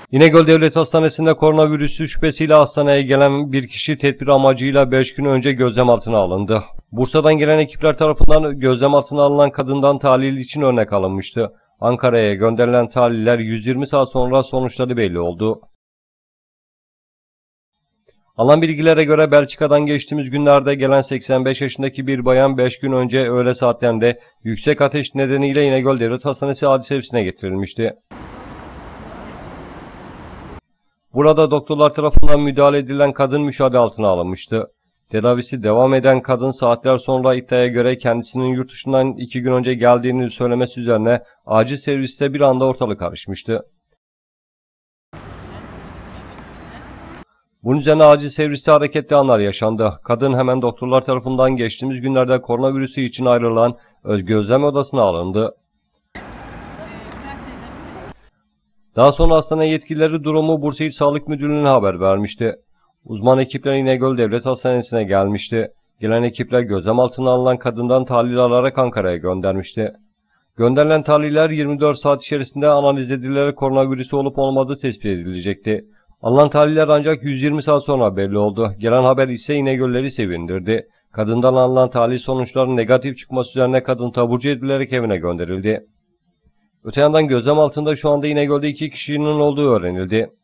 İnegöl Devlet Hastanesi'nde koronavirüsü şüphesiyle hastaneye gelen bir kişi tedbir amacıyla 5 gün önce gözlem altına alındı. Bursa'dan gelen ekipler tarafından gözlem altına alınan kadından tahlil için örnek alınmıştı. Ankara'ya gönderilen tahliller 120 saat sonra sonuçları belli oldu. Alınan bilgilere göre Belçika'dan geçtiğimiz günlerde gelen 85 yaşındaki bir bayan 5 gün önce öğle saatlerinde yüksek ateş nedeniyle İnegöl Devlet Hastanesi acil servisine getirilmişti. Burada doktorlar tarafından müdahale edilen kadın müşahede altına alınmıştı. Tedavisi devam eden kadın saatler sonra iddiaya göre kendisinin yurt dışından 2 gün önce geldiğini söylemesi üzerine acil serviste bir anda ortalık karışmıştı. Bunun üzerine acil serviste hareketli anlar yaşandı. Kadın hemen doktorlar tarafından geçtiğimiz günlerde koronavirüsü için ayrılan gözlem odasına alındı. Daha sonra hastane yetkilileri durumu Bursa İl Sağlık Müdürlüğü'ne haber vermişti. Uzman ekipler İnegöl Devlet Hastanesi'ne gelmişti. Gelen ekipler gözlem altına alınan kadından tahlil alarak Ankara'ya göndermişti. Gönderilen tahliller 24 saat içerisinde analiz edilerek koronavirüsü olup olmadığı tespit edilecekti. Alınan tahliller ancak 120 saat sonra belli oldu. Gelen haber ise İnegölleri sevindirdi. Kadından alınan tahlil sonuçlarının negatif çıkması üzerine kadın taburcu edilerek evine gönderildi. Öte yandan gözlem altında şu anda İnegöl'de 2 kişinin olduğu öğrenildi.